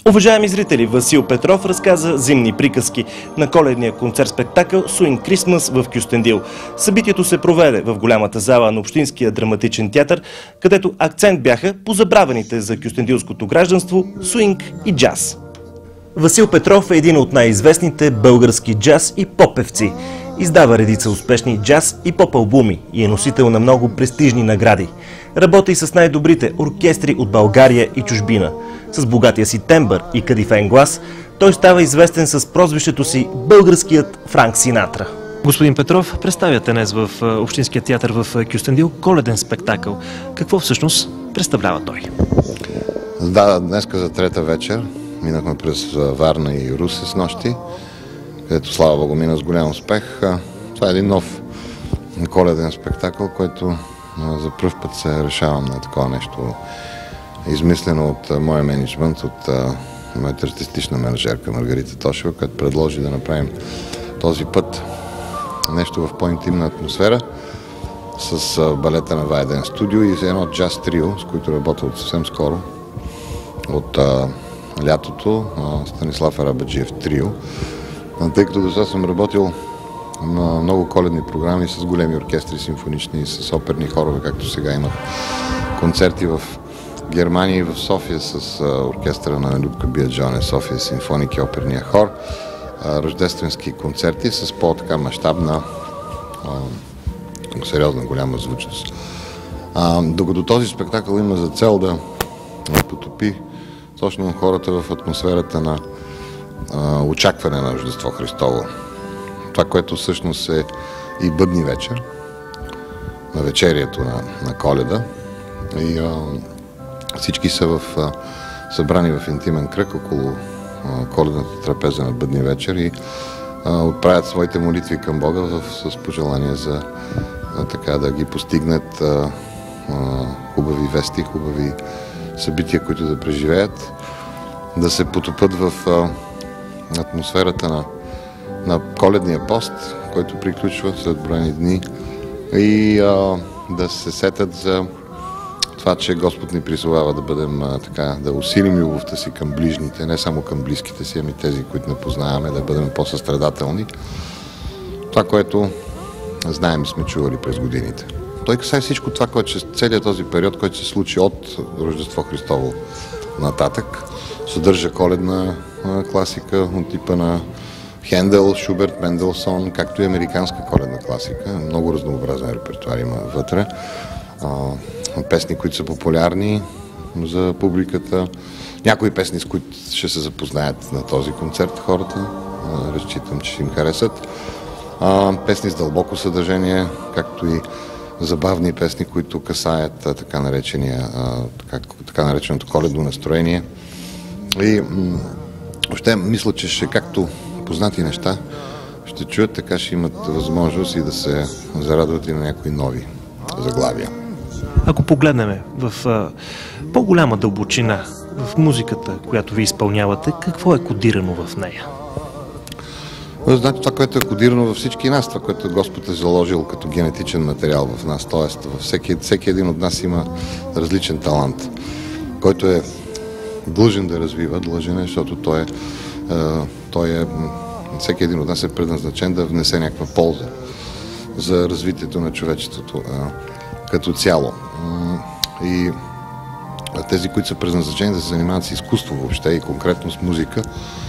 Уважаеми зрители, Васил Петров разказа зимни приказки на коледния концерт-спектакъл Swing Christmas в Кюстендил. Събитието се проведе в голямата зала на Общинския драматичен театър, където акцент бяха по забравените за кюстендилското гражданство свинг и джаз. Васил Петров е един от най-известните български джаз и поп-певци. Издава редица успешни джаз и поп-албуми и е носител на много престижни награди. Работи с най-добрите оркестри от България и чужбина. С богатия си тембър и кадифен глас, той става известен с прозвището си българският Франк Синатра. Господин Петров, представяте днес в Общинския театър в Кюстендил коледен спектакъл. Какво всъщност представлява той? Да, днеска за трета вечер. Минахме през Варна и Русе с нощи, където слава Богу мина с голям успех. Това е един нов коледен спектакъл, който за пръв път се решавам на такова нещо, измислено от моя менеджмент, от моята артистична менеджерка Маргарита Тошева, която предложи да направим този път нещо в по-интимна атмосфера с балета на Вайден студио и едно джаз трио, с които работя от съвсем скоро, от лятото, Станислав Арабаджиев трио. Тъй като до сега съм работил на много коледни програми с големи оркестри симфонични, с оперни хорове, както сега имах концерти в Германия и в София с оркестъра на Любка Биаджоне, София симфоник и оперния хор, рождественски концерти с по-така мащабна, сериозна голяма звучност. Докато този спектакъл има за цел да потопи точно хората в атмосферата на очакване на Рождество Христово. Това, което всъщност е и бъдни вечер, на вечерието на Коледа. И всички са събрани в интимен кръг около коледната трапеза на бъдни вечер и отправят своите молитви към Бога с пожелание за така да ги постигнат хубави вести, хубави събития, които да преживеят, да се потопят в атмосферата на коледния пост, който приключва след броени дни, и да се сетят за това, че Господ ни призовава да бъдем така, да усилим любовта си към ближните, не само към близките си, ами тези, които не познаваме, да бъдем по-състрадателни. Това, което знаем и сме чували през годините. Той касае всичко това, целият този период, който се случи от Рождество Христово нататък. Съдържа коледна класика от типа на Хендел, Шуберт, Менделсон, както и американска коледна класика. Много разнообразен репертуар има вътре. Песни, които са популярни за публиката. Някои песни, с които ще се запознаят на този концерт хората. Разчитам, че ще им харесат. Песни с дълбоко съдържание, както и забавни песни, които касаят така нареченото коледно настроение. И още мисля, че ще, както познати неща ще чуят, така ще имат възможност и да се зарадват и на някои нови заглавия. Ако погледнем в по-голяма дълбочина в музиката, която ви изпълнявате, какво е кодирано в нея? Знаете, това, което е кодирано във всички нас, това, което Господ е заложил като генетичен материал в нас, т.е. всеки един от нас има различен талант, който е длъжен да развива, защото всеки един от нас е предназначен да внесе някаква полза за развитието на човечеството като цяло. И тези, които са предназначени да се занимават с изкуство въобще и конкретно с музика,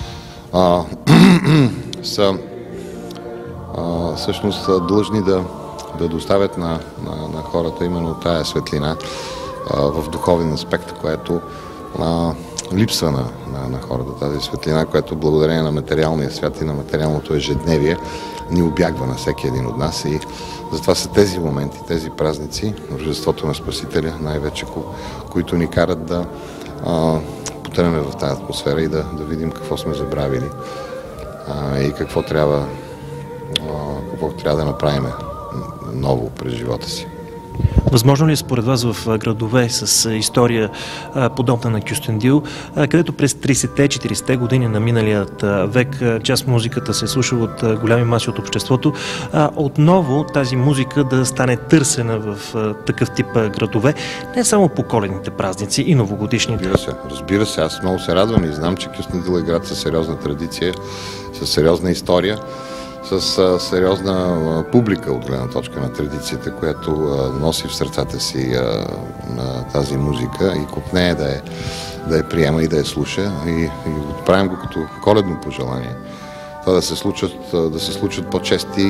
са всъщност длъжни да доставят на хората именно тая светлина в духовен аспект, което липсва на хората. Тази светлина, която благодарение на материалния свят и на материалното ежедневие ни обягва на всеки един от нас, и затова са тези моменти, тези празници, Рождеството на Спасителя най-вече, които ни карат да потънем в тази атмосфера и да видим какво сме забравили и какво трябва да направим ново през живота си. Възможно ли е според вас в градове с история подобна на Кюстендил, където през 30-те, 40-те години на миналият век част музиката се слуша от голями маси от обществото, отново тази музика да стане търсена в такъв тип градове, не само по коледните празници и новогодишните? Разбира се, аз много се радвам и знам, че Кюстендил е град със сериозна традиция, със сериозна история, с сериозна публика от гледна точка на традицията, която носи в сърцата си тази музика и копнее да я приема и да я слуша. И правим го като коледно пожелание. Това да се случат по-чести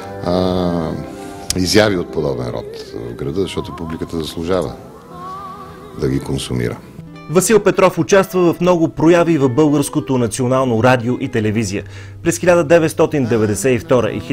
изяви от подобен род в града, защото публиката заслужава да ги консумира. Васил Петров участва в много прояви в Българското национално радио и телевизия. През 1992 и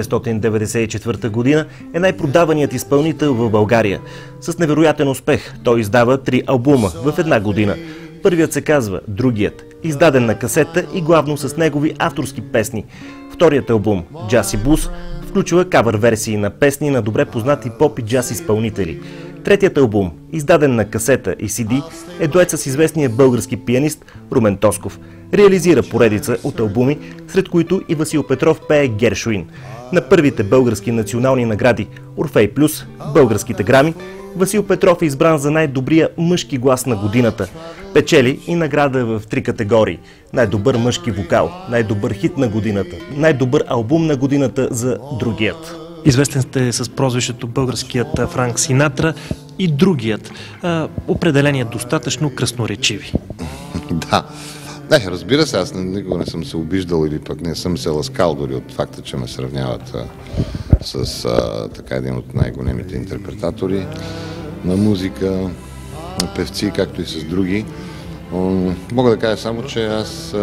1994 година е най-продаваният изпълнител в България. С невероятен успех той издава 3 албума в една година. Първият се казва "Другият", издаден на касета и главно с негови авторски песни. Вторият албум "Джаз и блуз" включва кавър версии на песни на добре познати поп и джаз изпълнители. Третият албум, издаден на касета и CD, е дует с известния български пианист Румен Тосков. Реализира поредица от албуми, сред които и Васил Петров пее Гершуин. На първите български национални награди Орфей Плюс, българските грами, Васил Петров е избран за най-добрия мъжки глас на годината. Печели и награда в 3 категории: най-добър мъжки вокал, най-добър хит на годината, най-добър албум на годината за "Другият". Известен сте с прозвището българският Франк Синатра и "Другият". Определение достатъчно красноречиви. Да. Не, разбира се, аз никога не съм се обиждал или пък не съм се ласкал дори от факта, че ме сравняват с така един от най-големите интерпретатори на музика, на певци, както и с други. Мога да кажа само, че аз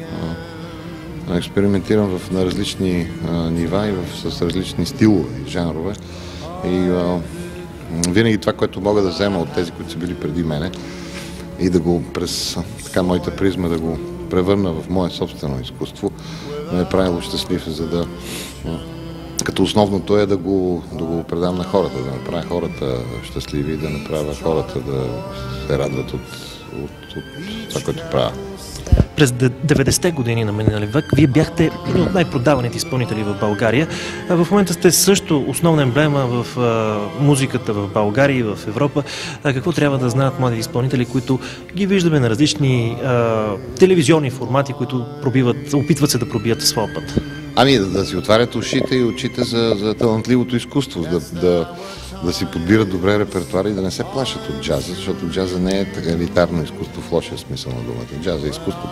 експериментирам на различни нива и с различни стилове и жанрове. И винаги това, което мога да взема от тези, които са били преди мене, и да го през така моята призма да го превърна в мое собствено изкуство, ме е правило щастлив, за да като основното е да го предам на хората, да направя хората щастливи, да направя хората да се радват от това, което правя. През 90-те години на миналия век вие бяхте един от най-продаваните изпълнители в България. В момента сте също основна емблема в музиката в България и в Европа. Какво трябва да знаят млади изпълнители, които ги виждаме на различни телевизионни формати, които опитват се да пробият своя път? Ами да си отварят ушите и очите за талантливото изкуство, да си подбират добре репертуар и да не се плашат от джаза, защото джаза не е елитарно изкуство в лошия смисъл на думата. Джаза е изкуство,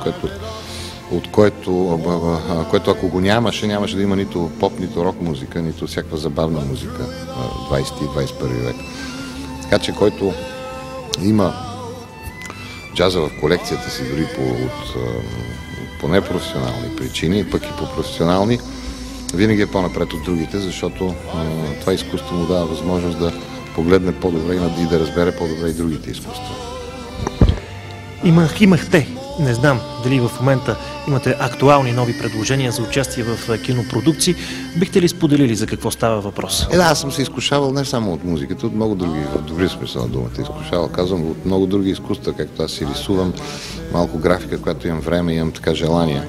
което ако го нямаше да има нито поп, нито рок музика, нито всякаква забавна музика в 20 и 21 век. Така че който има джаза в колекцията си, дори по непрофесионални причини, пък и по професионални, винаги е по-напред от другите, защото това изкуство му дава възможност да погледне по-добре и да разбере по-добре и другите изкуства. Имахте, не знам дали в момента имате актуални нови предложения за участие в кинопродукции. Бихте ли споделили за какво става въпрос? Да, аз съм се изкушавал не само от музиката, от много други, в добри смисъл на думата изкушавал, казвам, от много други изкуства, както аз си рисувам, малко графика, когато имам време, имам така желание.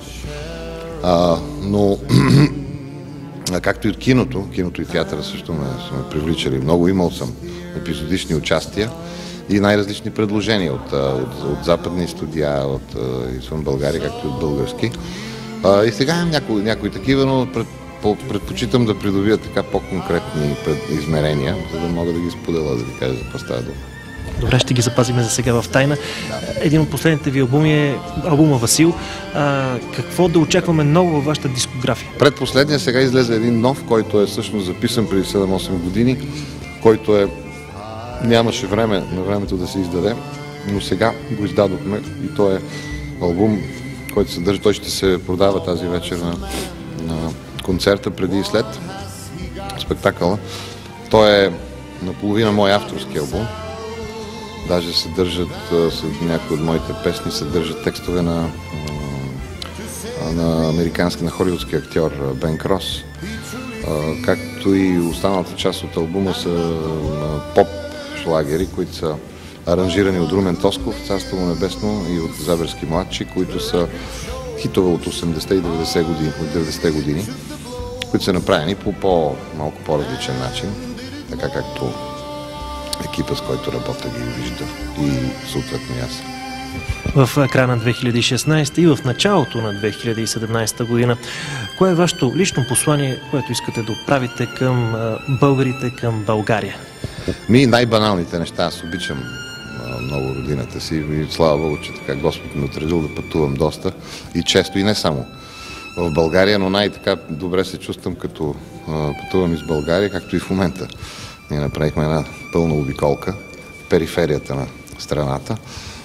Но както и от киното и театъра също са ме привличали много, имал съм епизодични участия и най-различни предложения от западни студия, извън България, както и от български. И сега имам някои такива, но предпочитам да придобия така по-конкретни измерения, за да мога да ги споделя, да ви кажа за какво става дума. Добре, ще ги запазим за сега в тайна. Един от последните ви албуми е албума Васил. Какво да очакваме ново във вашата дискография? Предпоследния сега излезе един нов, който е всъщност записан преди 7-8 години, който нямаше на времето да се издаде, но сега го издадохме и той е албум, който съдържа, той ще се продава тази вечер на концерта преди и след спектакъла. Той е наполовина мой авторски албум. Даже съдържат някои от моите песни, съдържат текстове на холивудски актьор Бен Крос, както както и останалата част от албума са поп шлагери, които са аранжирани от Румен Тосков, Царство му небесно, и от Заберски младши, които са хитове от 80-те и 90-те години, които са направени по малко по-различен начин, така както екипа, с който работя, ги вижда и съответно и аз. В края на 2016 и в началото на 2017 година, кое е вашето лично послание, което искате да отправите към българите, към България? Най-баналните неща. Аз обичам много родината си и слава Богу, че така Господ ме отредил да пътувам доста и често, и не само в България, но най-така добре се чувствам, като пътувам из България, както и в момента. Ние направихме една пълна обиколка в периферията на страната.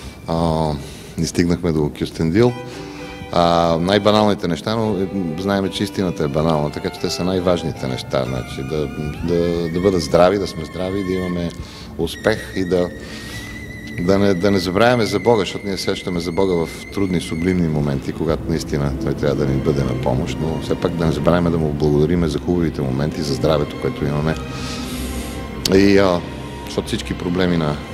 И стигнахме до Кюстендил. Най-баналните неща, но знаем, че истината е банална, така че те са най-важните неща. Значи, да бъдат здрави, да сме здрави, да имаме успех и да не забравяме за Бога, защото ние сещаме за Бога в трудни, сублимни моменти, когато наистина Той трябва да ни бъде на помощ, но все пак да не забравяме да му благодариме за хубавите моменти, за здравето, което имаме. И защото всички проблеми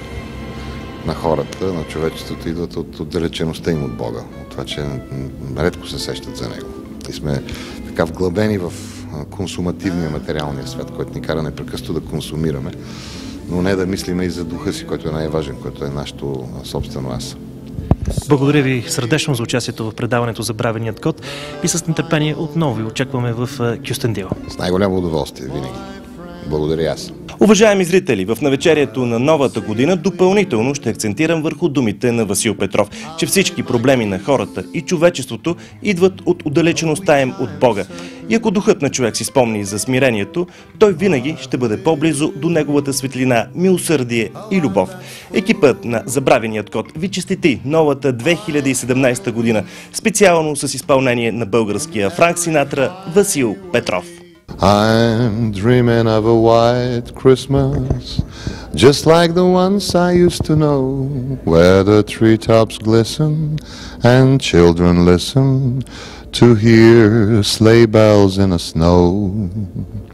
на хората, на човечеството идват от отдалечеността им от Бога, от това, че редко се сещат за Него. И сме така вглъбени в консумативния материалния свят, който ни кара непрекъснато да консумираме, но не да мислиме и за духа си, който е най-важен, който е нашето собствено аз. Благодаря ви сърдечно за участието в предаването Забравеният код и с нетърпение отново ви очакваме в Кюстендил. С най-голямо удоволствие, винаги. Благодаря аз. Уважаеми зрители, в навечерието на новата година допълнително ще акцентирам върху думите на Васил Петров, че всички проблеми на хората и човечеството идват от отдалечеността им от Бога. И ако духът на човек си спомни за смирението, той винаги ще бъде по-близо до неговата светлина, милосърдие и любов. Екипът на Забравеният код ви честити новата 2017 година, специално с изпълнение на българския Франк Синатра Васил Петров. I'm dreaming of a white Christmas, just like the ones I used to know, where the treetops glisten and children listen to hear sleigh bells in the snow.